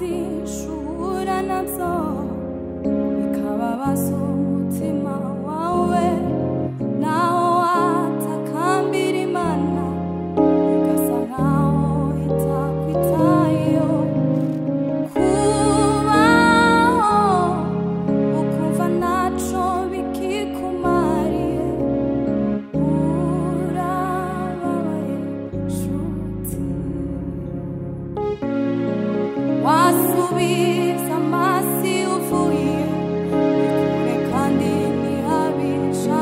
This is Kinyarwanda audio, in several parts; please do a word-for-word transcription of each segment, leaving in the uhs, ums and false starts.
shura navyo bikababaza umutima wawe naho watakambira Imana igasa nkaho itakwitayeho kubaho ukumva ntaco bikikumariye urababaye nshuti wasubiza amasi uvuye bikure kandi ntihabisha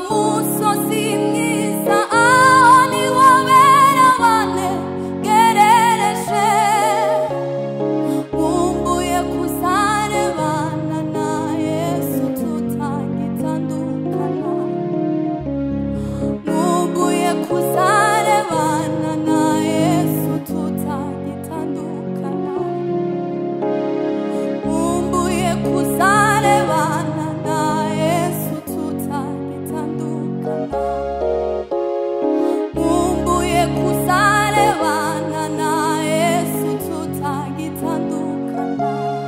musozi mwiza aho niho bera banegerereje nkumbuye kuzarebana na Yesu tutagitandukana nkumbuye kuzarebana na Yesu tutagitandukana nkumbuye kuzarebana na Yesu tutagitandukana nkumbuye kuzarebana na Yesu tutagitandukana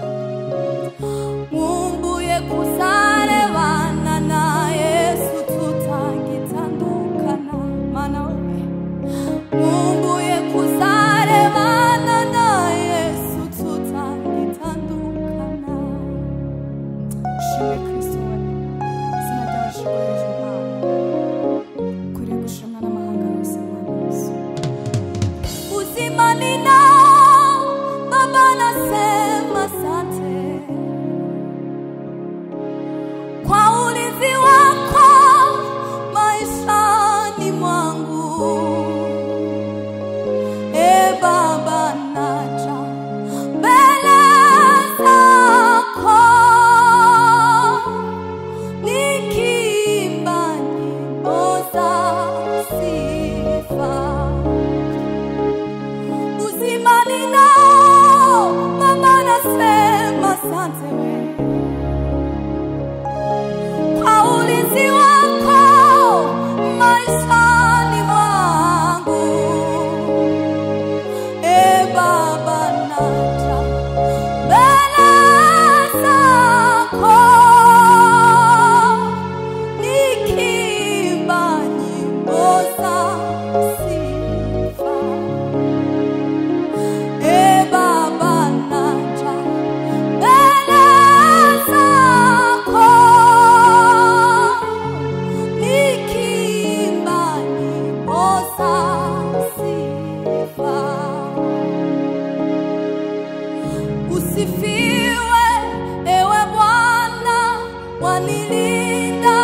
nkumbuye kuzarebana na Yesu tutagitandukana mana we nkumbuye kuzarebana na Yesu tutagitandukana. Shimwe Kristo we izina ryawe rishigoreje Imana ukwiriye gushimwa n'amahanga yose Mana Yesu. Uzima ninao Baba nasema asante kwa ulinzi wako maishani mwangu. E Baba naja mbele zako nikiimba nyimbo za sifa. Uzima ninao Baba nasema asante kwa ulinzi wako maishani mwangu. E Baba naja mbele zako nikiimba nyimbo za sifa. E Baba naja mbele zako nikiimba nyimbo za sifa. Usifiwe ewe Bwana, wanilinda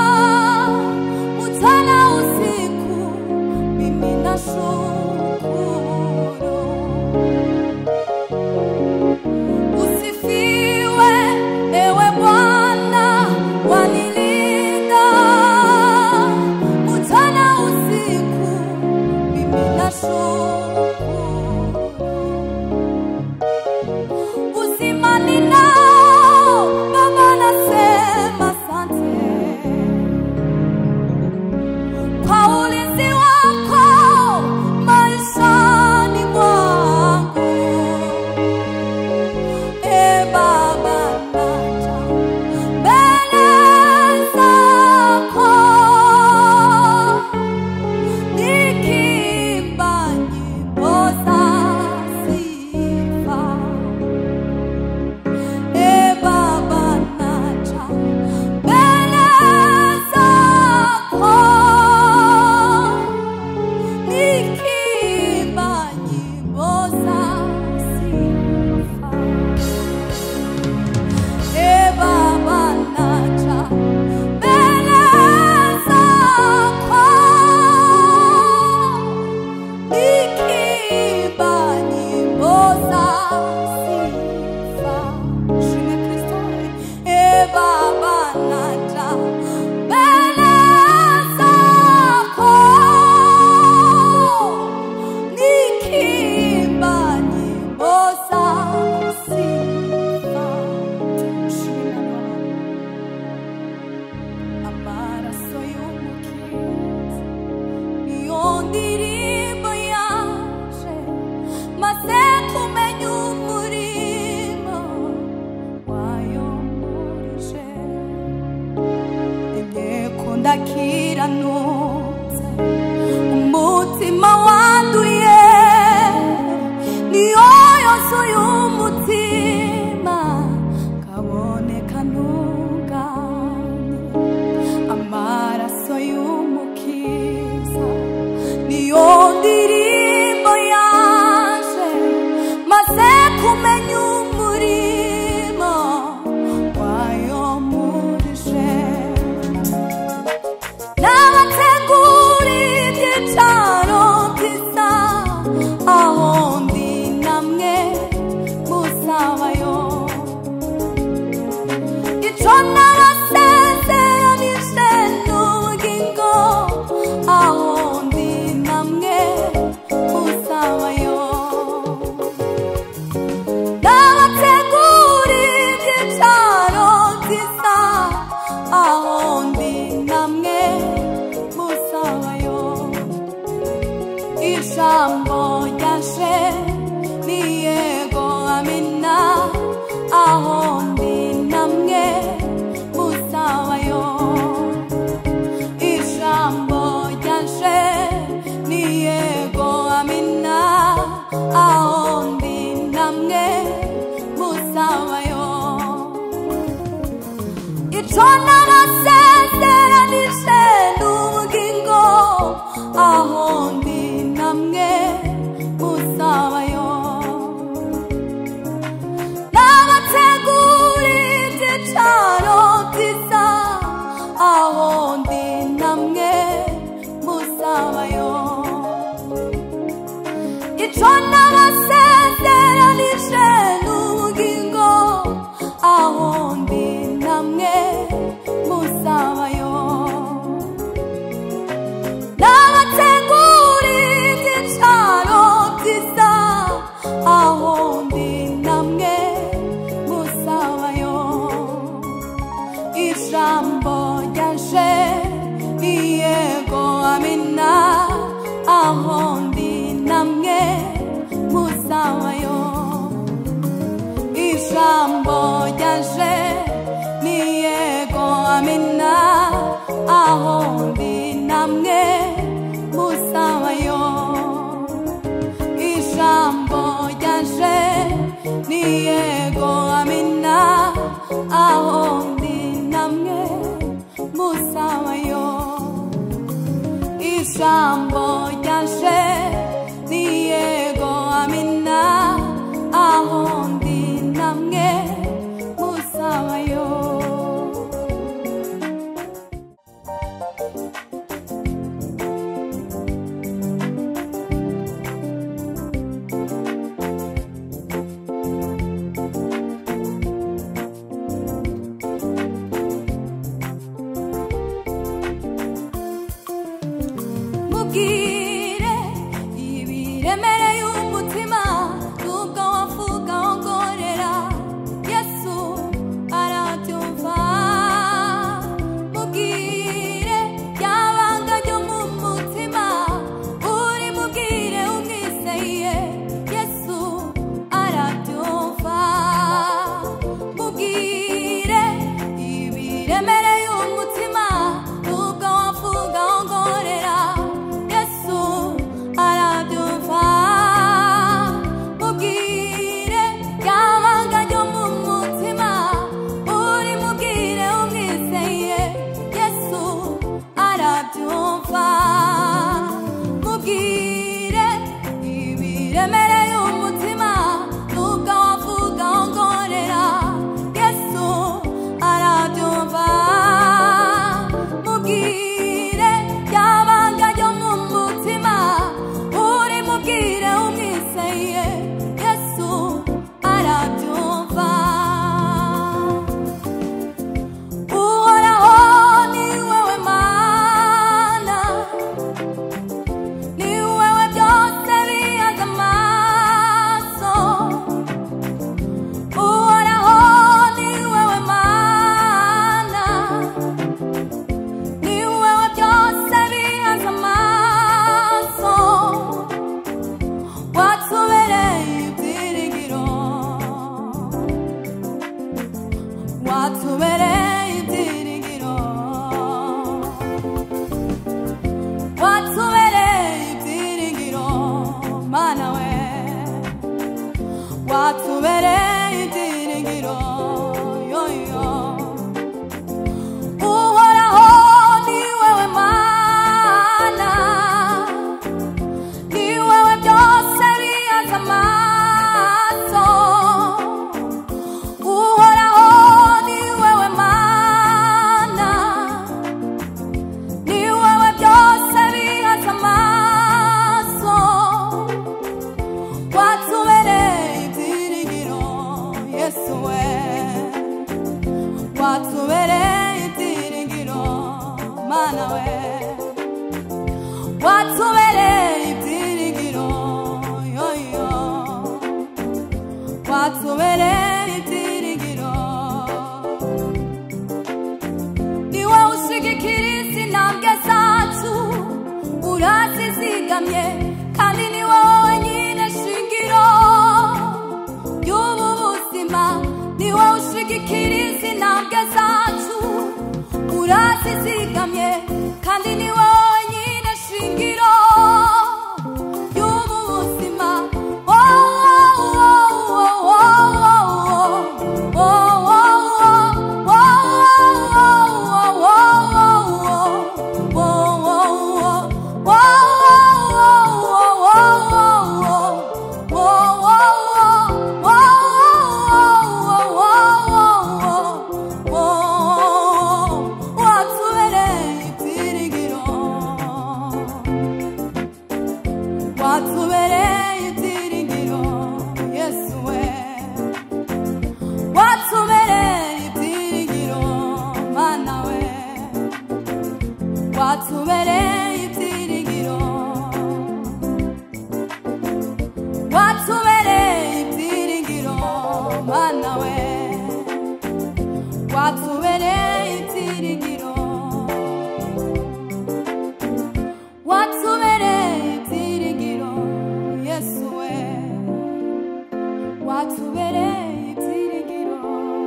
mchana usiku, mimi nashukuru. Usifiwe ewe Bwana, wanilinda mchana usiku, mimi nashukuru. Uzima ninao Baba nasema asante kwa ulinzi wako maishani mwangu. E Baba naja mbele zako nikiimba nyimbo za sifa. E Baba naja mbele zako nikiimba nyimbo za sifa. E Baba naja mbele zako nikiimba nyimbo za sifa. Shimwe Kristo we. E Baba naja mbele zako nikiimba nyimbo za sifa. Shimwe Baba amaraso y'umukiza niyo ndirimbo yaje maze kumenya umurimo wayomurije. Inteko ndakiranutse umutima wanduye niyo yuzuye umutima kaboneka ntunganye. Amaraso y'umukiza niyo ndirimbo yaje maze kumenya umurimo wayomurije. aho ndi namwe musabayo. Ijambo ryaje ni yego amina, aho ndi namwe musabayo. Ijambo ryaje ni yego amina, aho ndi namwe musabayo. Ico narasezeranije n'ubugingo, aho ndi namwe musabayo. Nabategurira icaro cyiza, aho ndi namwe musabayo. Ico nabasezeranije n'ubugingo, aho ndi namwe musabayo. Nabategurira icaro cyiza, aho ndi namwe musabayo. Ijambo ryaje ni yego amina, aho ndi namwe musabayo. Ijambo ryaje ni yego amina, aho ndi namwe musabayo. Ijambo ryaje ni yego amina, aho ndi namwe musabayo. Ijambo ryaje ni yego amina, aho ndi namwe musabayo. Mugi ushigikiriza intambwe zacu urasizigamye kandi ni wowe nyine shingiro y'ubu buzima ni wowe ushigikiriza intambwe zacu urasizigamye kandi ni wowe nyine shingiro y'ubu buzima watubereye ibyiringiro watubereye ibyiringiro mana we watubereye ibyiringiro watubereye ibyiringiro Yesu we watubereye ibyiringiro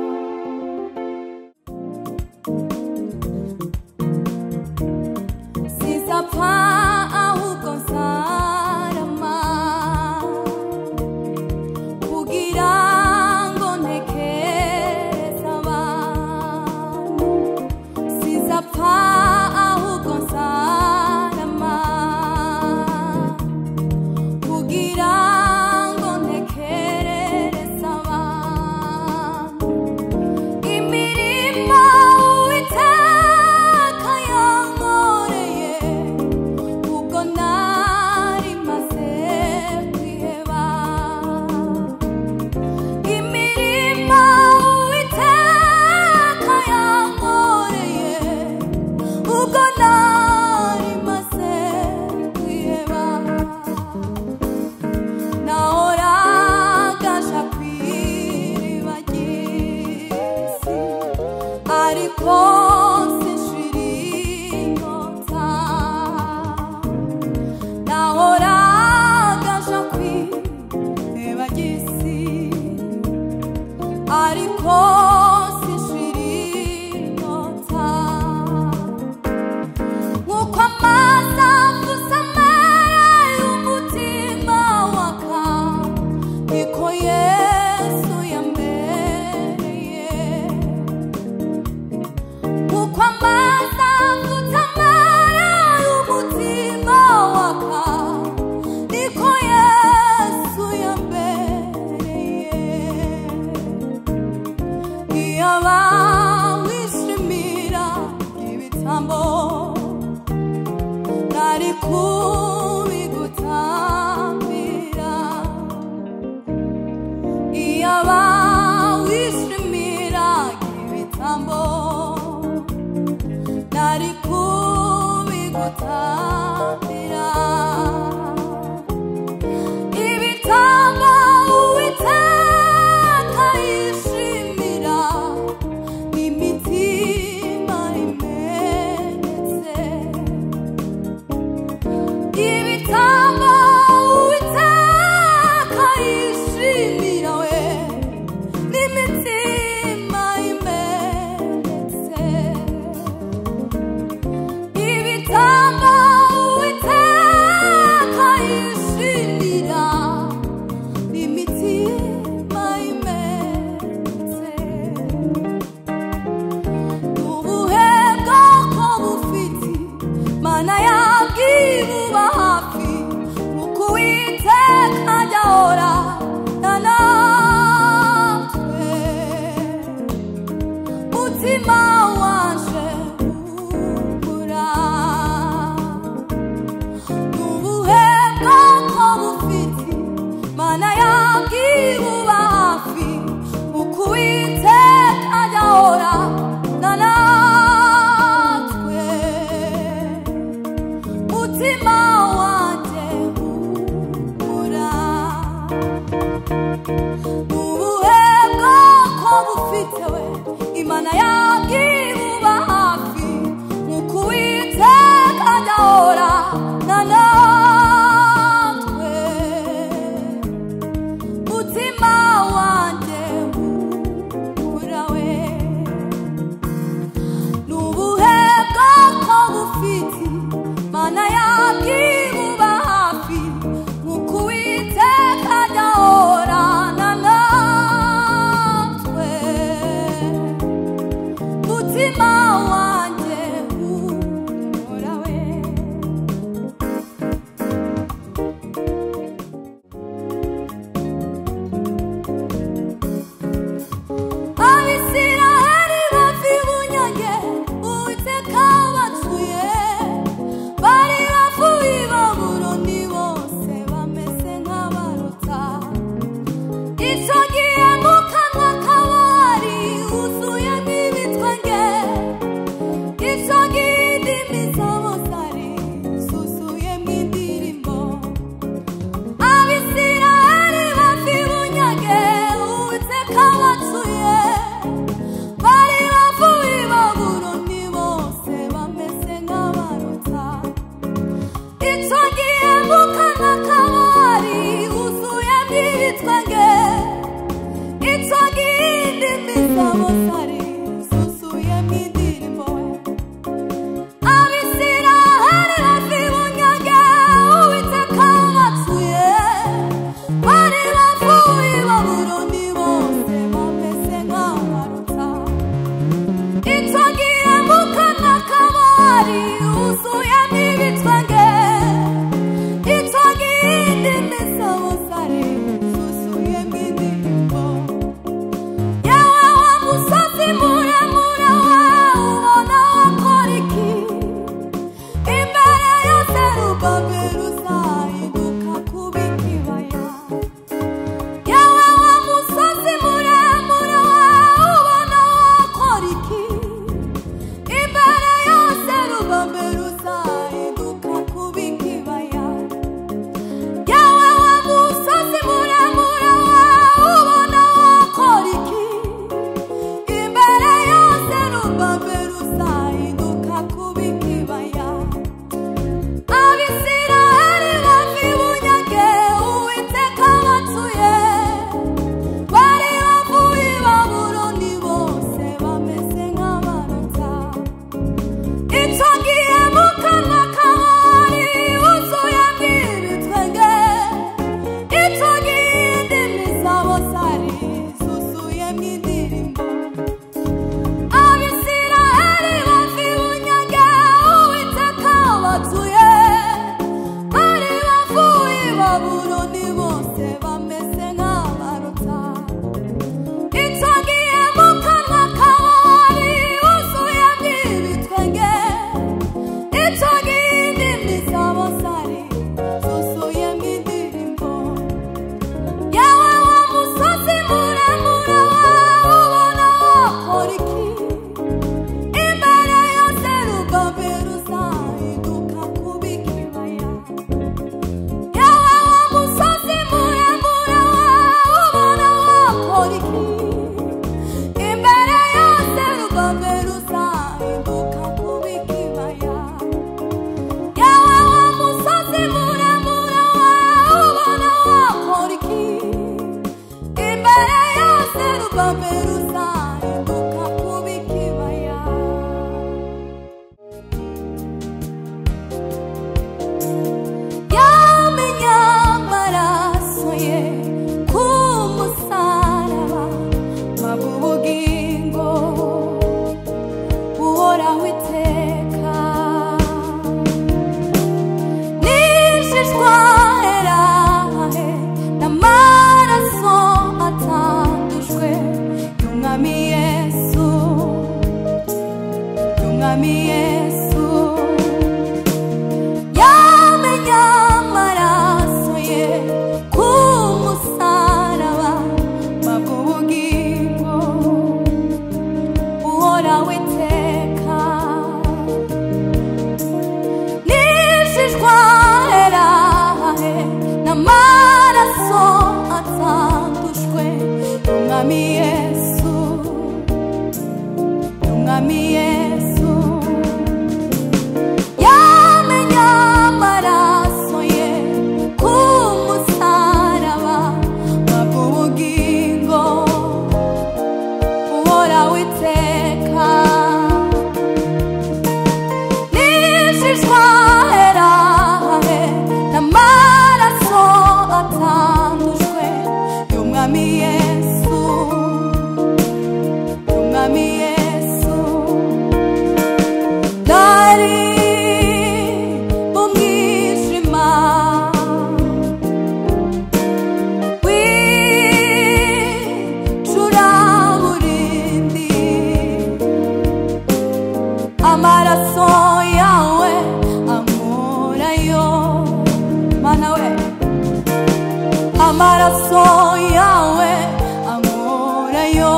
Sizapfa ahubwo nsarama kugira ngo ntekereze abantu Sizapfa ahubwo nsarama kugira ngo ntekereze abantu imirimo Uwiteka yankoreye ubwo nari maze kwiheba imirimo Uwiteka yankoreye ubwo nari maze kwiheba nahoraga nja kw'iriba ry'isi ariko sinshira inyota nahoraga nja kw'iriba ry'isi ariko sinshira inyota nk'uko amazi avuza amereye umutima waka niko Yesu yambereye nk'uko amazi avuza amereye umutima waka niko Yesu yambereye iyaba wishimira ibitambo nari kubigutambira iyaba wishimira ibitambo nari kubigutambira ibitambo Uwiteka yishimira imitima imenetse ibitambo Uwiteka yishimira we n'imitima imenetse ibitambo Yesu yamenya amaraso ye ku musaraba bw'ubugingo uhoraho iteka nishishwa herahe n'amaraso atandushwe y'umwami Yesu y'umwami Yesu yamenya amaraso ye ku musaraba bw'ubugingo uhoraho iteka nishishwa herahe n'amaraso atandushwe y'umwami Yesu y'umwami Yesu nari mu mwijima w'icuraburindi amaraso yawe ankurayo mana we amaraso yawe ankurayo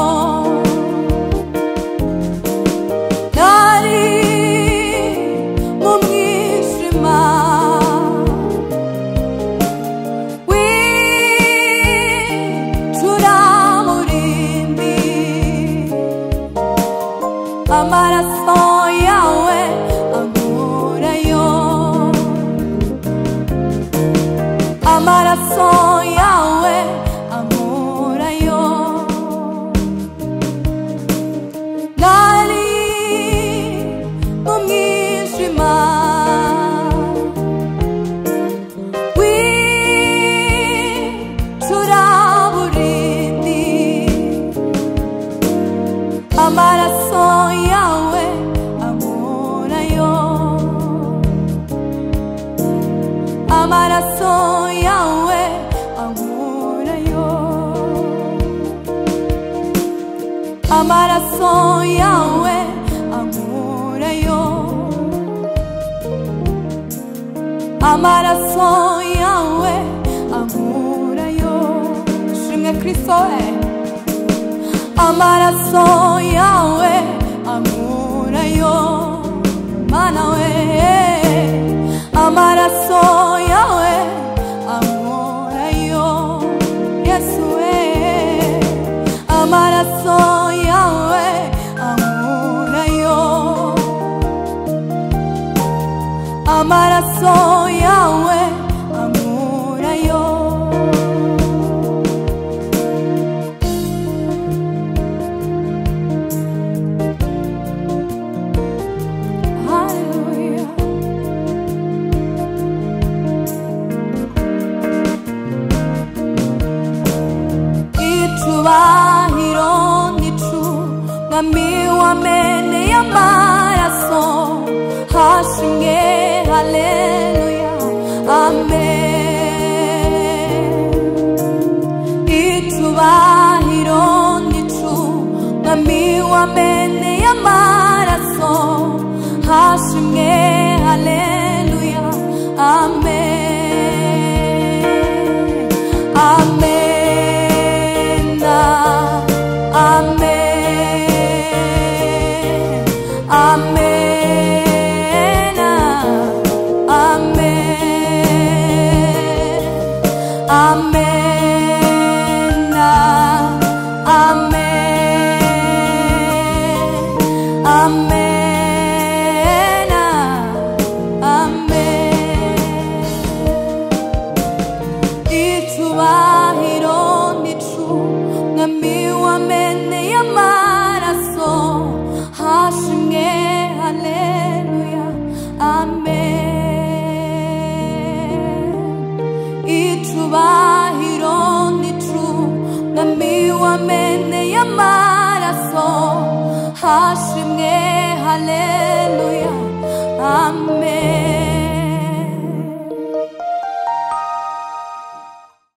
nari mu mwijima w'icuraburindi amaraso yawe ankurayo amaraso yawe ankurayo nari mu mwijima w'icuraburindi amaraso yawe ankurayo amaraso yawe ankurayo amaraso yawe ankurayo amaraso yawe ankurayo shimwe Kristo we amaraso yawe ankurayo mana we amaraso yawe ankurayo Yesu we amaraso yawe ankurayo amaraso yawe ankurayo hallelujah itubahiro nicu mwami wameneye amaraso hashimwe haleluya amen itubahiro nicu mwami wameneye amaraso hashimwe haleluya amen amen amen amen amen amen amen amen itubahiro nicu mwami wameneye amaraso hashimwe haleluya amen itubahiro nicu mwami wameneye amaraso hashimwe haleluya amen